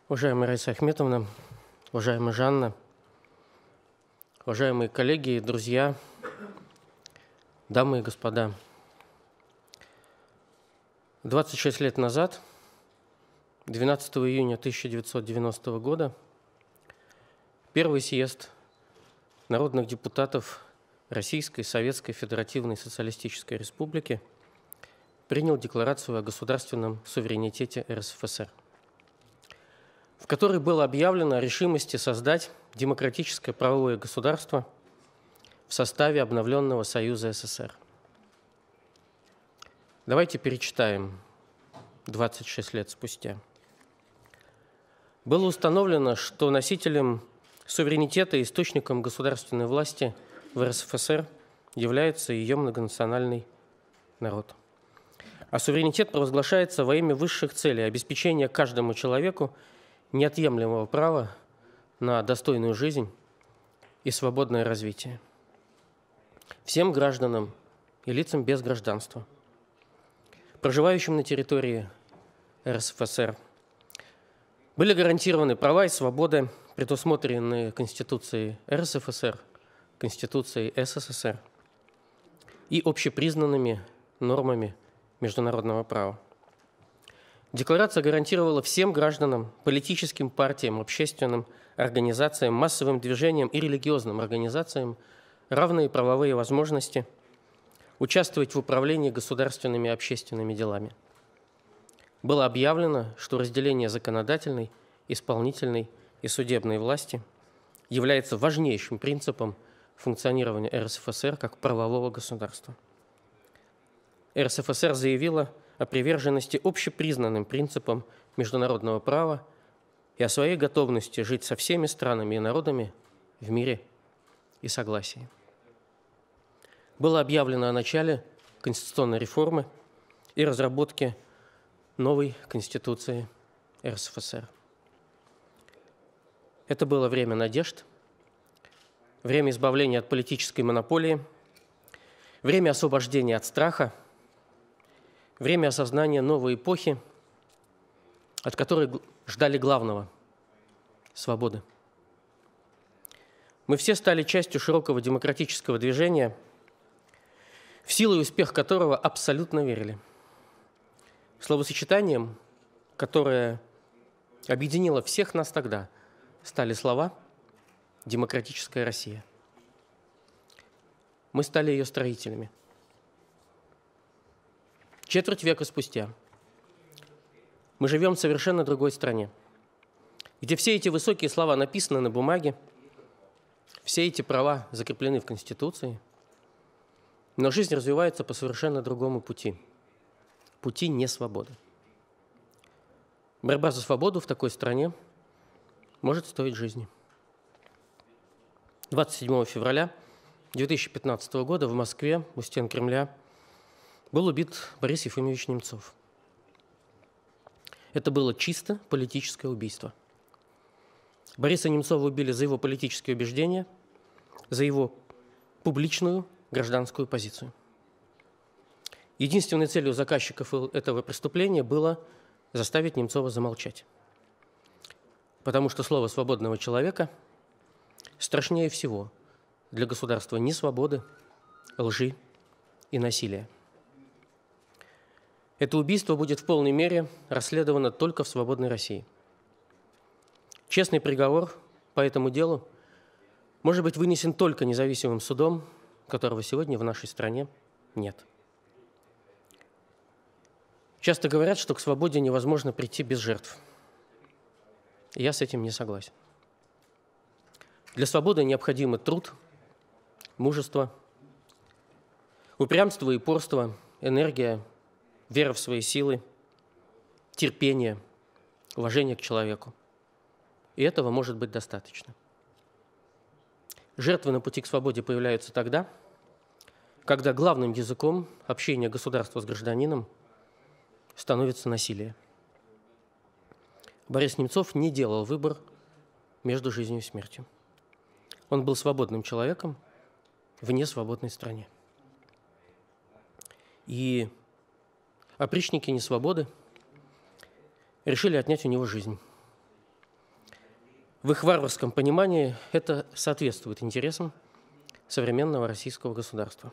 Уважаемая Раиса Ахметовна, уважаемая Жанна, уважаемые коллеги, друзья, дамы и господа. 26 лет назад, 12 июня 1990 года, Первый съезд народных депутатов Российской Советской Федеративной Социалистической Республики принял Декларацию о государственном суверенитете РСФСР, в которой было объявлено о решимости создать демократическое правовое государство в составе обновленного Союза СССР. Давайте перечитаем 26 лет спустя. Было установлено, что носителем суверенитета и источником государственной власти в РСФСР является ее многонациональный народ. А суверенитет провозглашается во имя высших целей обеспечения каждому человеку неотъемлемого права на достойную жизнь и свободное развитие. Всем гражданам и лицам без гражданства, проживающим на территории РСФСР, были гарантированы права и свободы, предусмотренные Конституцией РСФСР, Конституцией СССР и общепризнанными нормами международного права. Декларация гарантировала всем гражданам, политическим партиям, общественным организациям, массовым движениям и религиозным организациям равные правовые возможности участвовать в управлении государственными и общественными делами. Было объявлено, что разделение законодательной, исполнительной и судебной власти является важнейшим принципом функционирования РСФСР как правового государства. РСФСР заявила о приверженности общепризнанным принципам международного права и о своей готовности жить со всеми странами и народами в мире и согласии. Было объявлено о начале конституционной реформы и разработке новой Конституции РСФСР. Это было время надежд, время избавления от политической монополии, время освобождения от страха, время осознания новой эпохи, от которой ждали главного – свободы. Мы все стали частью широкого демократического движения, в силу и успех которого абсолютно верили. Словосочетанием, которое объединило всех нас тогда, стали слова «демократическая Россия». Мы стали ее строителями. Четверть века спустя мы живем в совершенно другой стране, где все эти высокие слова написаны на бумаге, все эти права закреплены в Конституции, но жизнь развивается по совершенно другому пути – пути несвободы. Борьба за свободу в такой стране может стоить жизни. 27 февраля 2015 года в Москве у стен Кремля был убит Борис Ефимович Немцов. Это было чисто политическое убийство. Бориса Немцова убили за его политические убеждения, за его публичную гражданскую позицию. Единственной целью заказчиков этого преступления было заставить Немцова замолчать. Потому что слово свободного человека страшнее всего для государства несвободы, лжи и насилия. Это убийство будет в полной мере расследовано только в свободной России. Честный приговор по этому делу может быть вынесен только независимым судом, которого сегодня в нашей стране нет. Часто говорят, что к свободе невозможно прийти без жертв. Я с этим не согласен. Для свободы необходимы труд, мужество, упрямство и упорство, энергия, вера в свои силы, терпение, уважение к человеку. И этого может быть достаточно. Жертвы на пути к свободе появляются тогда, когда главным языком общения государства с гражданином становится насилие. Борис Немцов не делал выбор между жизнью и смертью. Он был свободным человеком в несвободной стране. И опричники несвободы решили отнять у него жизнь. в их варварском понимании это соответствует интересам современного российского государства.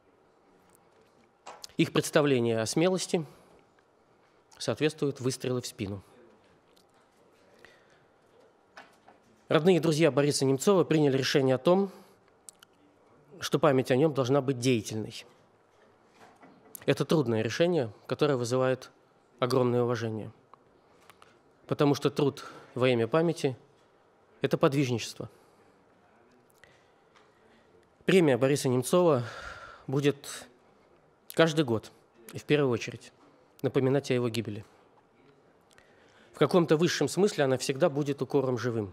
Их представление о смелости соответствует выстрелу в спину. Родные и друзья Бориса Немцова приняли решение о том, что память о нем должна быть деятельной. Это трудное решение, которое вызывает огромное уважение, потому что труд во имя памяти – это подвижничество. Премия Бориса Немцова будет каждый год, и в первую очередь, напоминать о его гибели. В каком-то высшем смысле она всегда будет укором живым.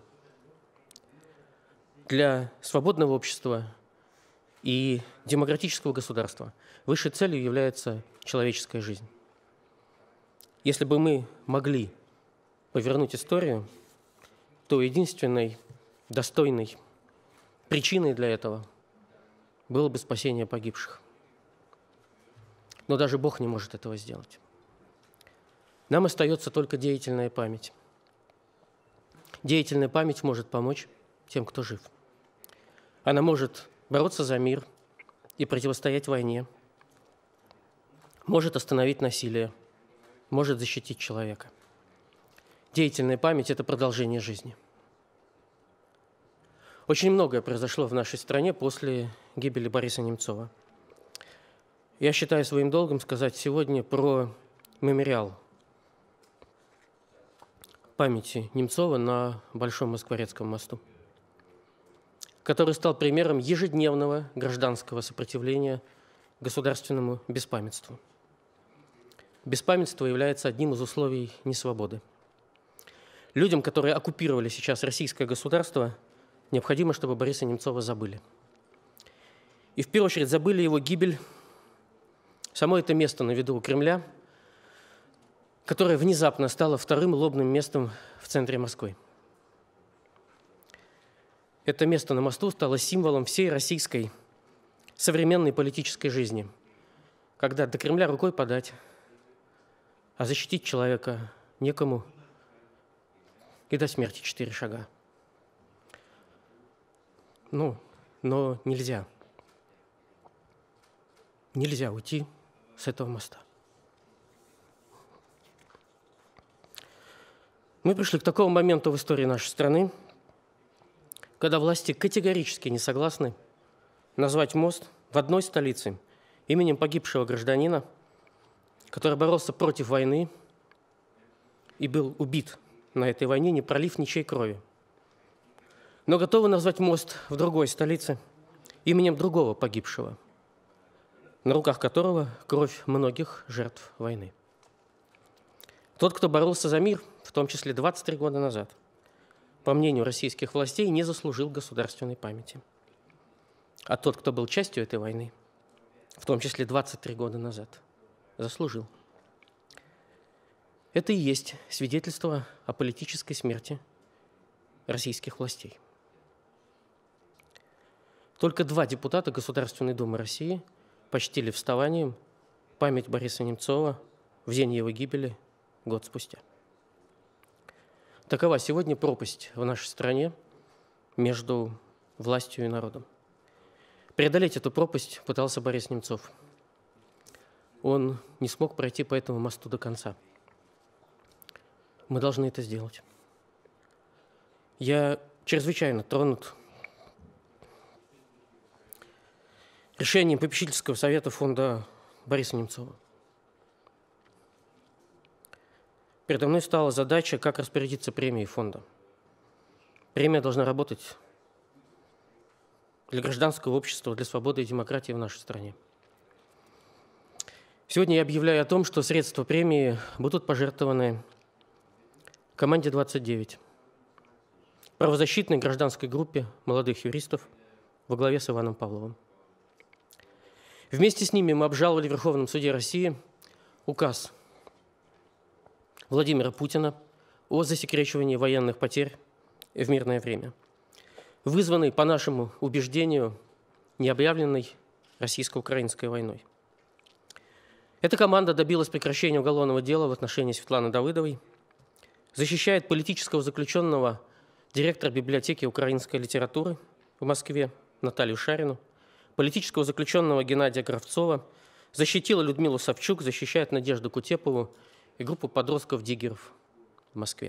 Для свободного общества и демократического государства высшей целью является человеческая жизнь. Если бы мы могли повернуть историю, то единственной достойной причиной для этого было бы спасение погибших. Но даже Бог не может этого сделать. Нам остается только деятельная память. Деятельная память может помочь тем, кто жив. Она может бороться за мир и противостоять войне, может остановить насилие, может защитить человека. Деятельная память – это продолжение жизни. Очень многое произошло в нашей стране после гибели Бориса Немцова. Я считаю своим долгом сказать сегодня про мемориал памяти Немцова на Большом Москворецком мосту, который стал примером ежедневного гражданского сопротивления государственному беспамятству. Беспамятство является одним из условий несвободы. Людям, которые оккупировали сейчас российское государство, необходимо, чтобы Бориса Немцова забыли. И в первую очередь забыли его гибель, само это место на виду у Кремля, которое внезапно стало вторым лобным местом в центре Москвы. Это место на мосту стало символом всей российской современной политической жизни, когда до Кремля рукой подать, а защитить человека некому и до смерти 4 шага. Но нельзя. Нельзя уйти с этого моста. Мы пришли к такому моменту в истории нашей страны, когда власти категорически не согласны назвать мост в одной столице именем погибшего гражданина, который боролся против войны и был убит на этой войне, не пролив ничьей крови. Но готовы назвать мост в другой столице именем другого погибшего, на руках которого кровь многих жертв войны. Тот, кто боролся за мир, в том числе 23 года назад, по мнению российских властей, не заслужил государственной памяти. А тот, кто был частью этой войны, в том числе 23 года назад, заслужил. Это и есть свидетельство о политической смерти российских властей. Только 2 депутата Государственной Думы России почтили вставанием память Бориса Немцова в день его гибели год спустя. Такова сегодня пропасть в нашей стране между властью и народом. Преодолеть эту пропасть пытался Борис Немцов. Он не смог пройти по этому мосту до конца. Мы должны это сделать. Я чрезвычайно тронут решением попечительского совета фонда Бориса Немцова. Передо мной стала задача, как распорядиться премией фонда. Премия должна работать для гражданского общества, для свободы и демократии в нашей стране. Сегодня я объявляю о том, что средства премии будут пожертвованы команде 29, правозащитной гражданской группе молодых юристов во главе с Иваном Павловым. Вместе с ними мы обжаловали в Верховном суде России указ Владимира Путина о засекречивании военных потерь в мирное время, вызванный, по нашему убеждению, необъявленной российско-украинской войной. Эта команда добилась прекращения уголовного дела в отношении Светланы Давыдовой, защищает политического заключенного директор библиотеки украинской литературы в Москве Наталью Шарину, политического заключенного Геннадия Кравцова, защитила Людмилу Савчук, защищает Надежду Кутепову и группу подростков-диггеров в Москве.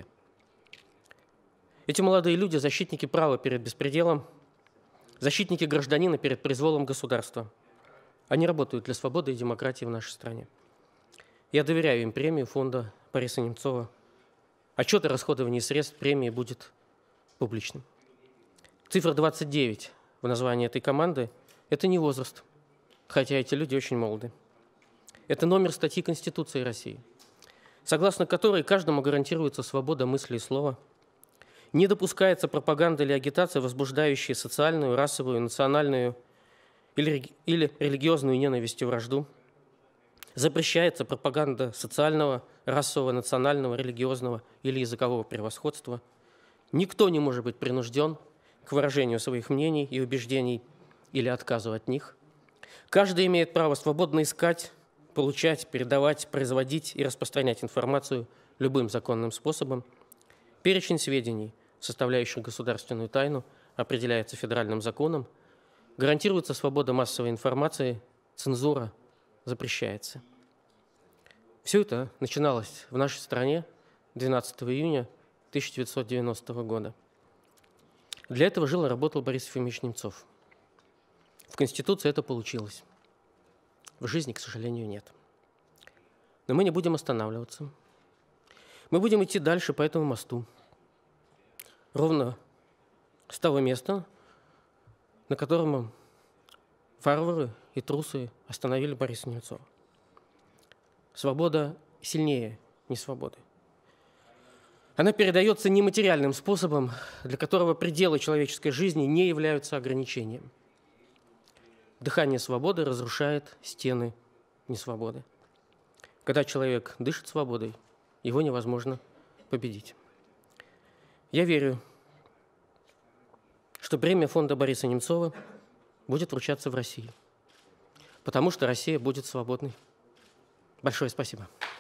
Эти молодые люди – защитники права перед беспределом, защитники гражданина перед произволом государства. Они работают для свободы и демократии в нашей стране. Я доверяю им премию фонда Бориса Немцова. Отчет о расходовании средств премии будет публичным. Цифра 29 в названии этой команды – это не возраст, хотя эти люди очень молоды. Это номер статьи Конституции России, согласно которой каждому гарантируется свобода мысли и слова, не допускается пропаганда или агитация, возбуждающая социальную, расовую, национальную или религиозную ненависть и вражду. Запрещается пропаганда социального, расового, национального, религиозного или языкового превосходства. Никто не может быть принужден к выражению своих мнений и убеждений или отказу от них. Каждый имеет право свободно искать, получать, передавать, производить и распространять информацию любым законным способом. Перечень сведений, составляющих государственную тайну, определяется федеральным законом. Гарантируется свобода массовой информации, цензура запрещается. Все это начиналось в нашей стране 12 июня 1990 года. Для этого жил и работал Борис Ефимович Немцов. В Конституции это получилось. В жизни, к сожалению, нет. Но мы не будем останавливаться. Мы будем идти дальше по этому мосту. Ровно с того места, на котором варвары и трусы остановили Бориса Немцова. Свобода сильнее несвободы. Она передается нематериальным способом, для которого пределы человеческой жизни не являются ограничением. Дыхание свободы разрушает стены несвободы. Когда человек дышит свободой, его невозможно победить. Я верю, что премия фонда Бориса Немцова будет вручаться в России, потому что Россия будет свободной. Большое спасибо.